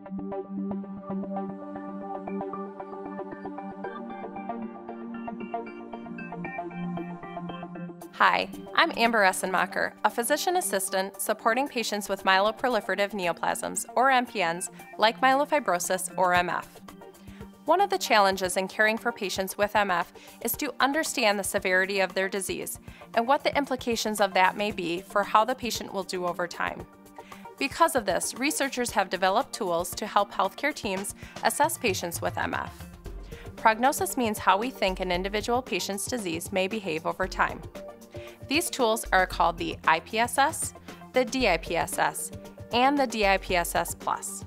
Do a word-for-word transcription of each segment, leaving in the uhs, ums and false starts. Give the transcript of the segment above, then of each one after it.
Hi, I'm Amber Essenmacher, a physician assistant supporting patients with myeloproliferative neoplasms, or M P Ns, like myelofibrosis or M F. One of the challenges in caring for patients with M F is to understand the severity of their disease and what the implications of that may be for how the patient will do over time. Because of this, researchers have developed tools to help healthcare teams assess patients with M F. Prognosis means how we think an individual patient's disease may behave over time. These tools are called the I P S S, the D I P S S, and the D I P S S plus.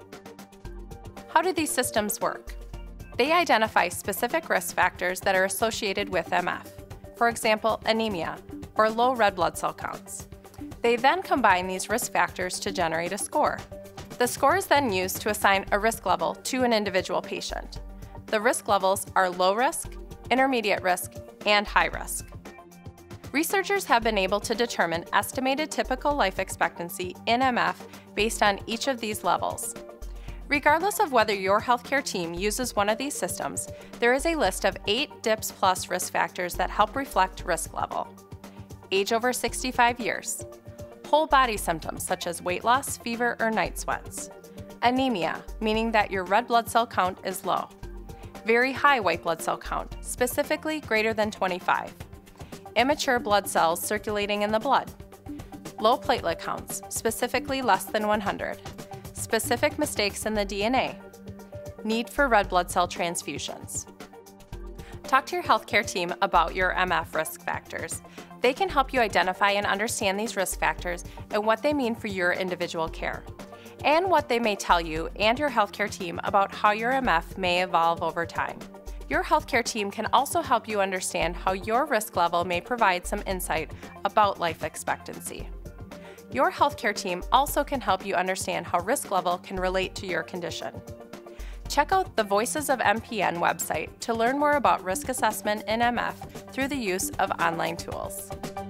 How do these systems work? They identify specific risk factors that are associated with M F, for example, anemia or low red blood cell counts. They then combine these risk factors to generate a score. The score is then used to assign a risk level to an individual patient. The risk levels are low risk, intermediate risk, and high risk. Researchers have been able to determine estimated typical life expectancy in M F based on each of these levels. Regardless of whether your healthcare team uses one of these systems, there is a list of eight D I P S plus risk factors that help reflect risk level. Age over sixty-five years, whole body symptoms such as weight loss, fever, or night sweats, anemia, meaning that your red blood cell count is low, very high white blood cell count, specifically greater than twenty-five, immature blood cells circulating in the blood, low platelet counts, specifically less than one hundred, specific mistakes in the D N A, need for red blood cell transfusions. Talk to your healthcare team about your M F risk factors. They can help you identify and understand these risk factors and what they mean for your individual care, and what they may tell you and your healthcare team about how your M F may evolve over time. Your healthcare team can also help you understand how your risk level may provide some insight about life expectancy. Your healthcare team also can help you understand how risk level can relate to your condition. Check out the Voices of M P N website to learn more about risk assessment in M F through the use of online tools.